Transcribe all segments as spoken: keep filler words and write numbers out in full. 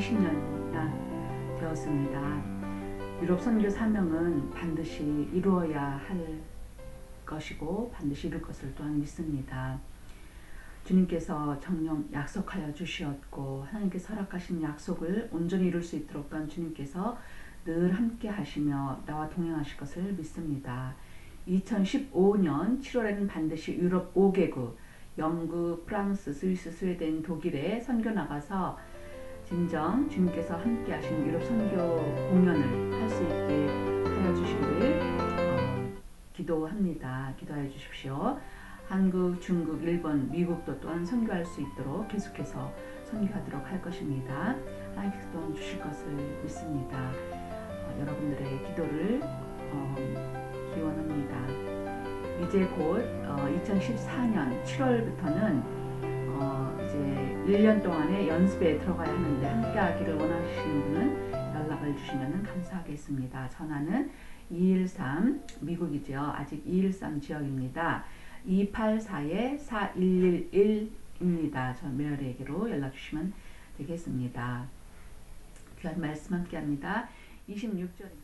이천이십 년이나 되었습니다. 유럽 선교 사명은 반드시 이루어야 할 것이고 반드시 이룰 것을 또한 믿습니다. 주님께서 정녕 약속하여 주시었고 하나님께서 허락하신 약속을 온전히 이룰 수 있도록 또한 주님께서 늘 함께 하시며 나와 동행하실 것을 믿습니다. 이천십오 년 칠월에는 반드시 유럽 오 개국 영국, 프랑스, 스위스, 스웨덴, 독일에 선교 나가서 진정 주님께서 함께 하시는 유럽 선교 공연을 할 수 있게 하여 주시기를 어, 기도합니다. 기도해 주십시오. 한국, 중국, 일본, 미국도 또한 선교할 수 있도록 계속해서 선교하도록 할 것입니다. 하나님께서 또한 주실 것을 믿습니다. 어, 여러분들의 기도를 어, 기원합니다. 이제 곧 어, 이천십사 년 칠월부터는 어, 이제 일 년 동안의 연습에 들어가야 하는데 함께 하기를 원하시는 분은 연락을 주시면 감사하겠습니다. 전화는 이일삼 미국이죠. 아직 이일삼 지역입니다. 이팔사 사일일일입니다. 저 메어리에게로 연락 주시면 되겠습니다. 귀한 말씀 함께 합니다. 이십육 절입니다.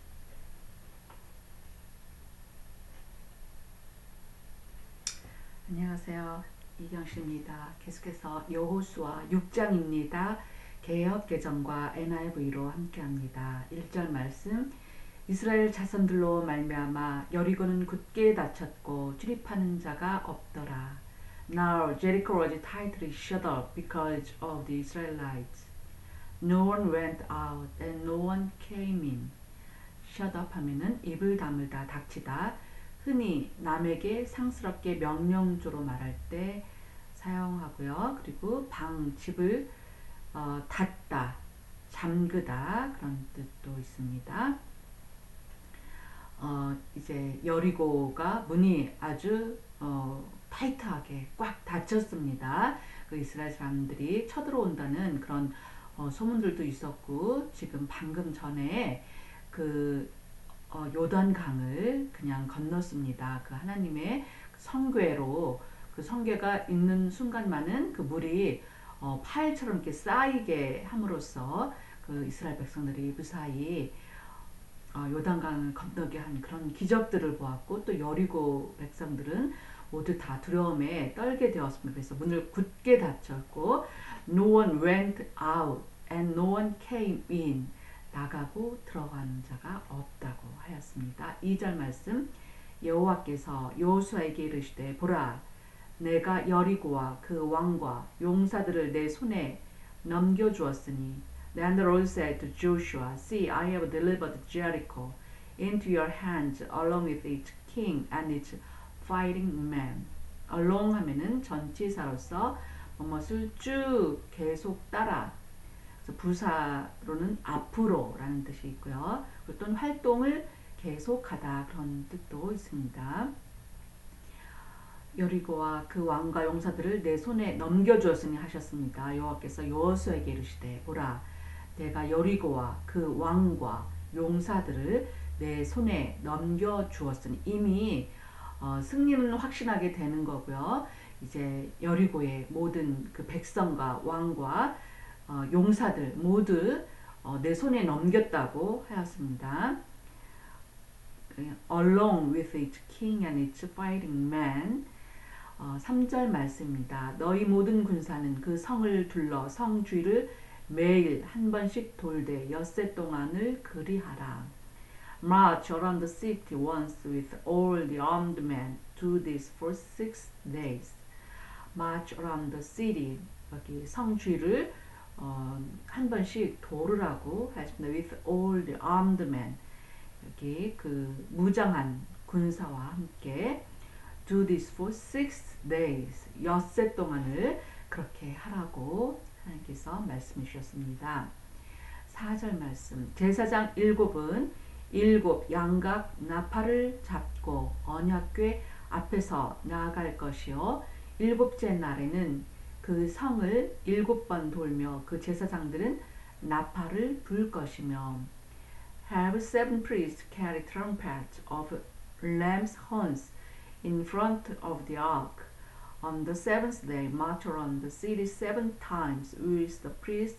안녕하세요. 이경실입니다. 계속해서 여호수아 육 장입니다. 개역 개정과 엔아이브이로 함께합니다. 일 절 말씀. 이스라엘 자손들로 말미암아 여리고는 굳게 닫혔고 출입하는 자가 없더라. Now Jericho was tightly shut up because of the Israelites. No one went out and no one came in. shut up 하면은 입을 다물다, 닥치다. 흔히 남에게 상스럽게 명령조로 말할 때 사용하고요. 그리고 방, 집을 어, 닫다, 잠그다 그런 뜻도 있습니다. 어, 이제 여리고가 문이 아주 어, 타이트하게 꽉 닫혔습니다. 그 이스라엘 사람들이 쳐들어온다는 그런 어, 소문들도 있었고 지금 방금 전에 그 어, 요단강을 그냥 건넜습니다. 그 하나님의 성궤로 그 성궤가 있는 순간만은 그 물이 어, 파일처럼 이렇게 쌓이게 함으로써 그 이스라엘 백성들이 무사히 어, 요단강을 건너게 한 그런 기적들을 보았고 또 여리고 백성들은 모두 다 두려움에 떨게 되었습니다. 그래서 문을 굳게 닫혔고 No one went out and no one came in. 나가고 들어가는 자가 없다고 하였습니다. 이 절 말씀. 여호와께서 여호수아에게 이르시되 보라 내가 여리고와 그 왕과 용사들을 내 손에 넘겨주었으니 Then the Lord said to Joshua, See, I have delivered Jericho into your hands along with its king and its fighting men. along 하면은 전치사로서 무엇을 쭉 계속 따라 그래서 부사로는 앞으로 라는 뜻이 있고요. 또는 활동을 계속하다 그런 뜻도 있습니다. 여리고와 그 왕과 용사들을 내 손에 넘겨주었으니 하셨습니다. 여호와께서 여호수아에게 이르시되 보라 내가 여리고와 그 왕과 용사들을 내 손에 넘겨주었으니 이미 어, 승리는 확신하게 되는 거고요. 이제 여리고의 모든 그 백성과 왕과 어, 용사들 모두 어, 내 손에 넘겼다고 하였습니다. Along with its king and its fighting men. 어, 삼 절 말씀입니다. 너희 모든 군사는 그 성을 둘러 성 주위를 매일 한 번씩 돌되 엿새 동안을 그리하라. March around the city once with all the armed men. Do this for six days. March around the city. 여기 성 주위를 어, 한 번씩 돌으라고 하였습니다. With all the armed men. 여기 그 무장한 군사와 함께 do this for six days. 엿새 동안을 그렇게 하라고 하나님께서 말씀해 주셨습니다. 사 절 말씀. 제사장 일곱은 일곱 양각 나팔을 잡고 언약궤 앞에서 나아갈 것이요 일곱째 날에는 그 성을 일곱 번 돌며 그 제사장들은 나팔을 불 것이며 Have seven priests carry trumpets of lamb's horns in front of the ark. On the seventh day, march around the city seven times with the priests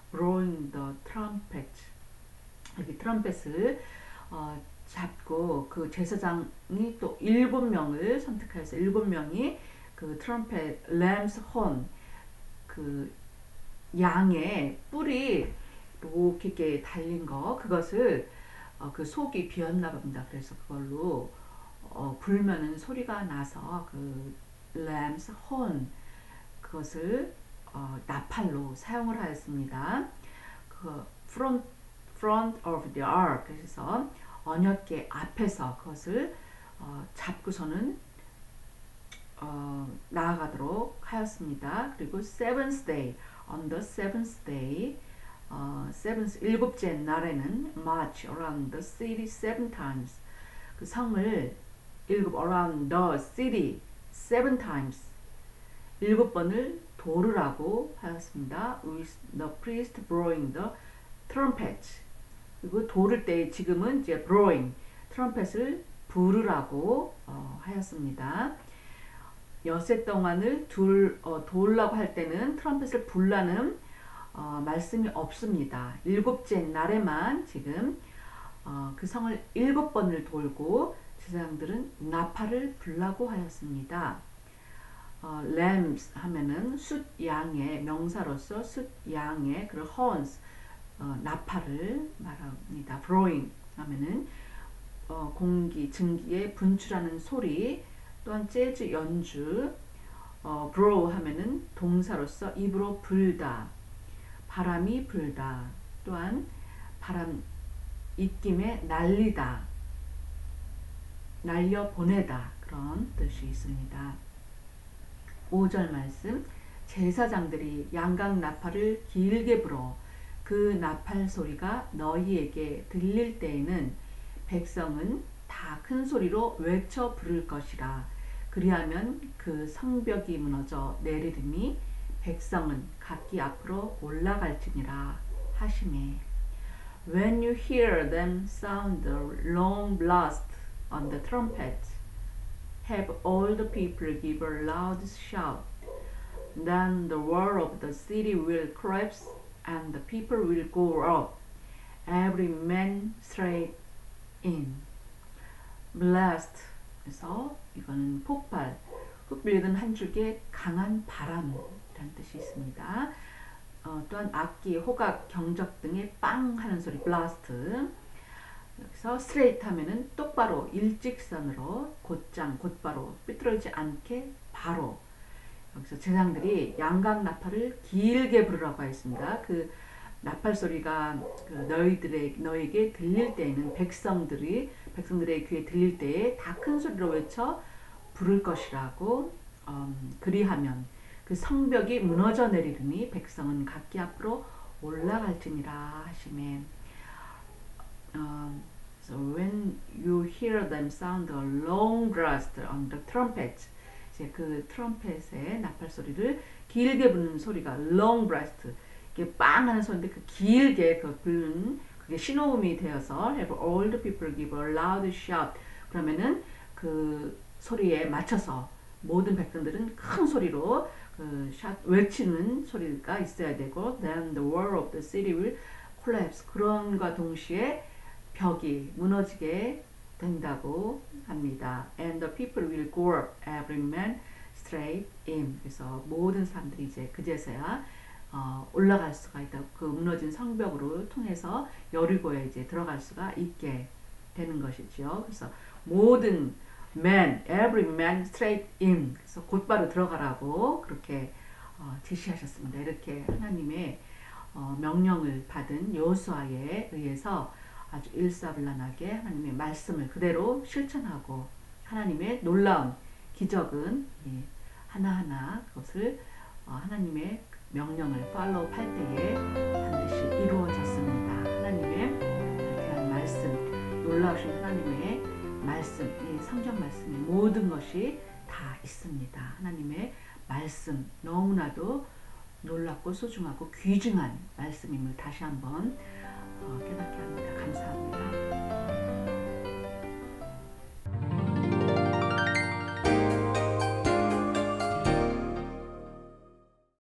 blowing the trumpet. 여기 트럼펫을 어, 잡고 그 제사장이 또 일곱 명을 선택해서 일곱 명이 그 트럼펫, 램스 혼, 그 양의 뿔이 이렇게, 이렇게 달린 거, 그것을 어, 그 속이 비었나 봅니다. 그래서 그걸로 어, 불면은 소리가 나서 그 램스 혼, 그것을 어, 나팔로 사용을 하였습니다. 그 front, front of the ark, 그래서 언약궤 앞에서 그것을 어, 잡고서는 어, 나아가도록 하였습니다. 그리고 seventh day, on the seventh day, 어, seventh, 일곱째 날에는 march around the city seven times, 그 성을 일곱 around the city seven times, 일곱 번을 도르라고 하였습니다. with the priest blowing the trumpet. 그리고 도를 때 지금은 이제 blowing, 트럼펫을 부르라고 어, 하였습니다. 엿새 동안을 둘, 어, 돌라고 할 때는 트럼펫을 불라는 어, 말씀이 없습니다. 일곱째 날에만 지금 어, 그 성을 일곱 번을 돌고 제사장들은 나팔을 불라고 하였습니다. 어, lambs 하면은 숫 양의 명사로서 숫 양의 그 horns, 어, 나팔을 말합니다. blowing 하면은 어, 공기, 증기에 분출하는 소리, 또한 재즈 연주, 어, blow 하면은 동사로서 입으로 불다, 바람이 불다, 또한 바람 입김에 날리다, 날려 보내다, 그런 뜻이 있습니다. 오 절 말씀, 제사장들이 양각 나팔을 길게 불어 그 나팔 소리가 너희에게 들릴 때에는 백성은 다 큰 소리로 외쳐 부를 것이라. 그리하면 그 성벽이 무너져 내리리니 백성은 각기 앞으로 올라갈지니라 하시매. When you hear them sound the long blast on the trumpet, have all the people give a loud shout. Then the wall of the city will collapse and the people will go up, every man straight in. blast, 그래서 이거는 폭발, 흩불리던 한 줄기의 강한 바람이라는 뜻이 있습니다. 어, 또한 악기, 호각, 경적 등의 빵 하는 소리, blast. 여기서 straight 하면은 똑바로, 일직선으로, 곧장, 곧바로, 삐뚤어지지 않게 바로. 여기서 제사장들이 양각 나팔을 길게 부르라고 했습니다. 그 나팔 소리가 그 너희들의 너에게 들릴 때에는 백성들이 백성들의 귀에 들릴 때에 다 큰 소리로 외쳐 부를 것이라고. 음, 그리하면 그 성벽이 무너져 내리리니 백성은 각기 앞으로 올라갈지니라 하시매. Um, so when you hear them sound a long blast on the trumpet, 이제 그 트럼펫의 나팔 소리를 길게 부는 소리가 long blast, 이게 빵 하는 소리인데 그 길게 그 부는 그게 신호음이 되어서 have all the people give a loud shout. 그러면은 그 소리에 맞춰서 모든 백성들은 큰 소리로 그 샷, 외치는 소리가 있어야 되고, then the wall of the city will collapse. 그런과 동시에 벽이 무너지게 된다고 합니다. And the people will go up, every man straight in. 그래서 모든 사람들이 이제 그제서야 어, 올라갈 수가 있다. 그 무너진 성벽으로 통해서 여리고에 이제 들어갈 수가 있게 되는 것이죠. 그래서 모든 man, every man straight in. 그래서 곧바로 들어가라고 그렇게 어, 지시하셨습니다. 이렇게 하나님의 어, 명령을 받은 여호수아에 의해서 아주 일사불란하게 하나님의 말씀을 그대로 실천하고 하나님의 놀라운 기적은 예, 하나하나 그것을 어, 하나님의 명령을 팔로우 할 때에 반드시 이루어졌습니다. 하나님의 귀한 말씀, 놀라우신 하나님의 말씀, 이 성경 말씀의 모든 것이 다 있습니다. 하나님의 말씀, 너무나도 놀랍고 소중하고 귀중한 말씀임을 다시 한번 어, 깨닫게 합니다. 감사합니다.